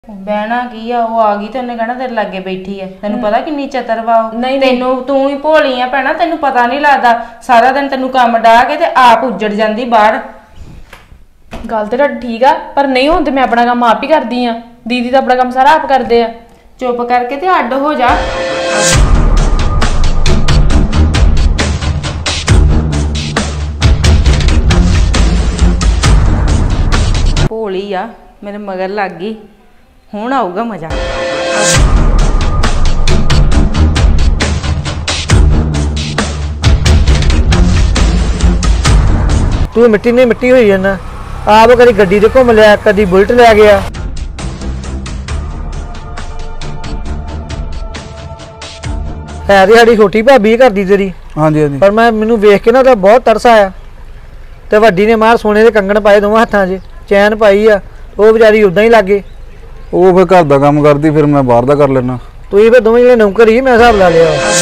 बहना की आ वो आ गई ते उन्हें कहना तेरे लागे बैठी है। तेन पता किन्नी चतर वा तेनू तू ही भोली आ भैणा, तेनू पता नहीं लगता सारा दिन तेनू काम डाह के ते आप उजड़ जांदी बाहर। गल ते ठीक आ पर नहीं होंदे मैं अपना काम आप ही करदी आ, दीदी तो अपना काम सारा आप करदे आ। चुप करके ते अड्ड हो जा। भोली आ मेरे मगर लग गई, हुण आऊगा मजा। तू मिट्टी नहीं मिट्टी हुई जाना आप, कभी गड्डी ते घूम लिया, कभी बुलेट लै गया। है ती साडी छोटी भाभी घर दी तेरी। हाँ जी हाँ जी। पर मैं मैनू वेख के ना तो बहुत तरस आया। ते वड्डी ने मार सोने के कंगण पाए दोवां हत्थां 'च, चैन पाई आ, वो बेचारी उदां ही लागे। वो फिर घर का काम करती, फिर मैं बाहर का कर लेना। तुसीं फिर दोवें जने नौकर ही, मैं हिसाब ला लिया।